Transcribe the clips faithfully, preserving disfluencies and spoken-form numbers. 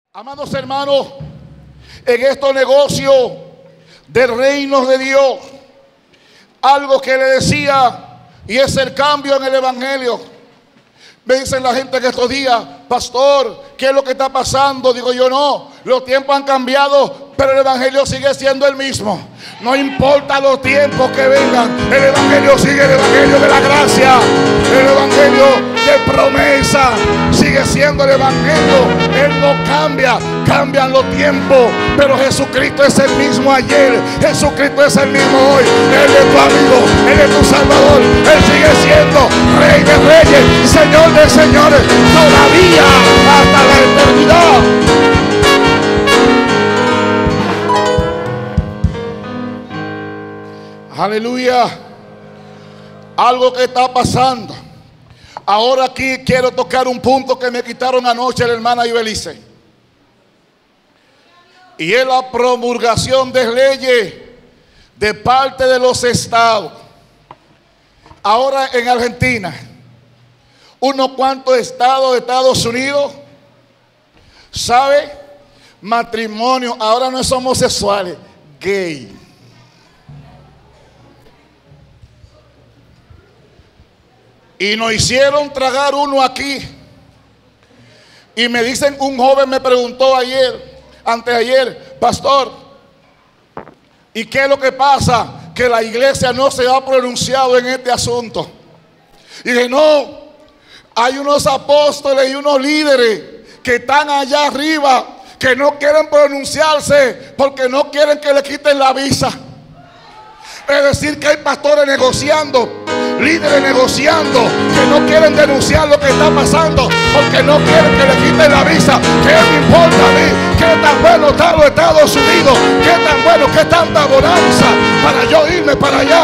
Amados hermanos, en estos negocios del reino de Dios, algo que le decía, y es el cambio en el evangelio. Me dicen la gente que estos días: pastor, ¿qué es lo que está pasando? Digo yo: no, los tiempos han cambiado, pero el evangelio sigue siendo el mismo. No importa los tiempos que vengan, el evangelio sigue, el evangelio de la gracia, el evangelio de promesa, sigue siendo el evangelio. Él no cambia, cambian los tiempos, pero Jesucristo es el mismo ayer, Jesucristo es el mismo hoy. Él es tu amigo, Él es tu Salvador, Él sigue siendo Rey de Reyes, Señor de Señores, todavía hasta la eternidad. Aleluya. Algo que está pasando. Ahora aquí quiero tocar un punto que me quitaron anoche la hermana Ibelice, y es la promulgación de leyes de parte de los estados. Ahora en Argentina, unos cuantos estados de Estados Unidos, ¿sabe? Matrimonio, ahora no es homosexuales, gay. Y nos hicieron tragar uno aquí. Y me dicen, un joven me preguntó ayer, anteayer: pastor, ¿y qué es lo que pasa? Que la iglesia no se ha pronunciado en este asunto. Y dije: no, hay unos apóstoles y unos líderes que están allá arriba que no quieren pronunciarse porque no quieren que le quiten la visa. Es decir, que hay pastores negociando, líderes negociando, que no quieren denunciar lo que está pasando porque no quieren que le quiten la visa. ¿Qué me importa a mí? ¿Qué tan bueno está los Estados Unidos? ¿Qué tan bueno, qué tanta bonanza para yo irme para allá?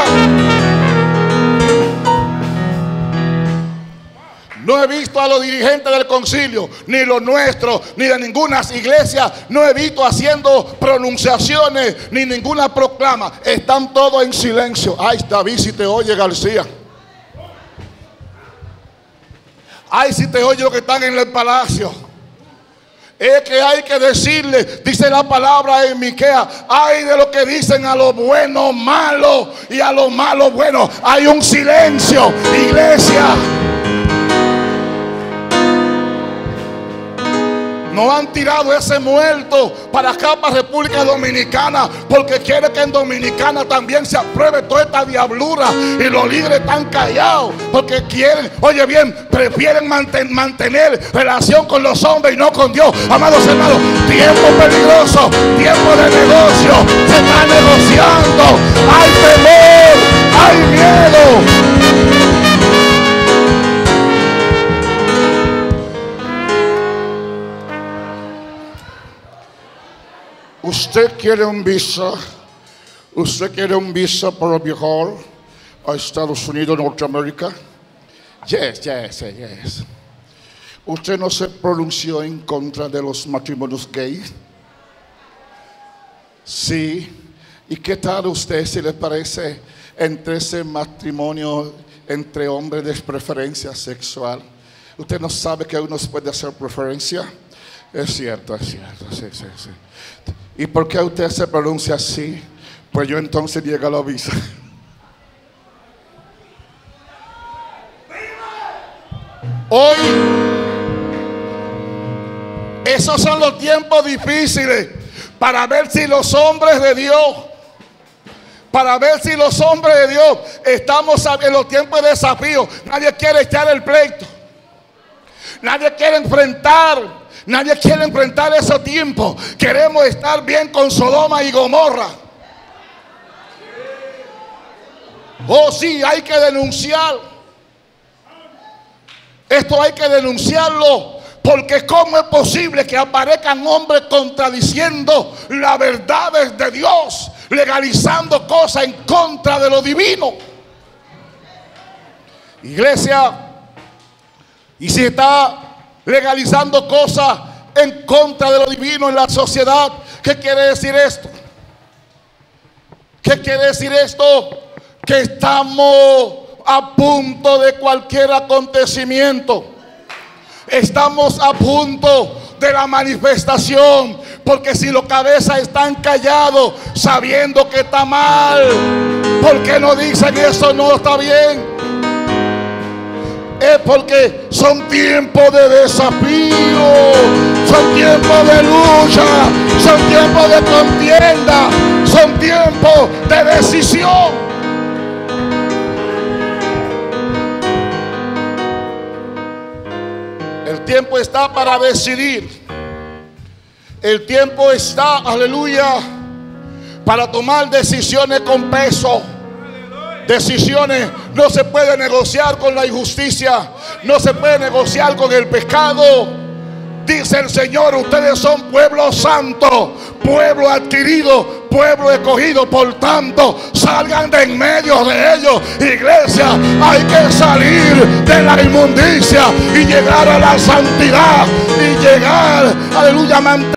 No he visto a los dirigentes del concilio, ni los nuestros, ni de ninguna iglesia. No he visto haciendo pronunciaciones, ni ninguna proclama. Están todos en silencio. Ay, David, si te oye, García. Ay, si te oye lo que están en el palacio. Es que hay que decirle, dice la palabra en Miqueas: ay de lo que dicen a lo bueno malo y a lo malo bueno. Hay un silencio, iglesia. No han tirado ese muerto para acá, para República Dominicana, porque quiere que en Dominicana también se apruebe toda esta diablura. Y los líderes están callados porque quieren, oye bien, prefieren manten, mantener relación con los hombres y no con Dios. Amados hermanos, tiempo peligroso, tiempo de negocio, se está negociando. Hay temor, hay miedo. Usted quiere un visa, usted quiere un visa para viajar a Estados Unidos, Norteamérica. Yes, yes, yes. Usted no se pronunció en contra de los matrimonios gays. Sí. ¿Y qué tal usted, si le parece, entre ese matrimonio entre hombres de preferencia sexual? Usted no sabe que uno puede hacer preferencia. Es cierto, es cierto, sí, sí, sí. ¿Y por qué usted se pronuncia así? Pues yo entonces llego a la visa. Hoy, esos son los tiempos difíciles para ver si los hombres de Dios, para ver si los hombres de Dios estamos en los tiempos de desafío. Nadie quiere echar el pleito, nadie quiere enfrentar. Nadie quiere enfrentar esos tiempos. Queremos estar bien con Sodoma y Gomorra. Oh, sí, hay que denunciar. Esto hay que denunciarlo, porque ¿cómo es posible que aparezcan hombres contradiciendo las verdades de Dios, legalizando cosas en contra de lo divino? Iglesia, y si está legalizando cosas en contra de lo divino en la sociedad, ¿qué quiere decir esto? ¿Qué quiere decir esto? Que estamos a punto de cualquier acontecimiento. Estamos a punto de la manifestación. Porque si los cabezas están callados sabiendo que está mal, ¿por qué no dicen eso no está bien? Es porque son tiempos de desafío, son tiempos de lucha, son tiempos de contienda, son tiempos de decisión. El tiempo está para decidir. El tiempo está, aleluya, para tomar decisiones con peso. Decisiones. No se puede negociar con la injusticia, no se puede negociar con el pecado. Dice el Señor: ustedes son pueblo santo, pueblo adquirido, pueblo escogido. Por tanto, salgan de en medio de ellos. Iglesia, hay que salir de la inmundicia y llegar a la santidad y llegar, aleluya, a mantener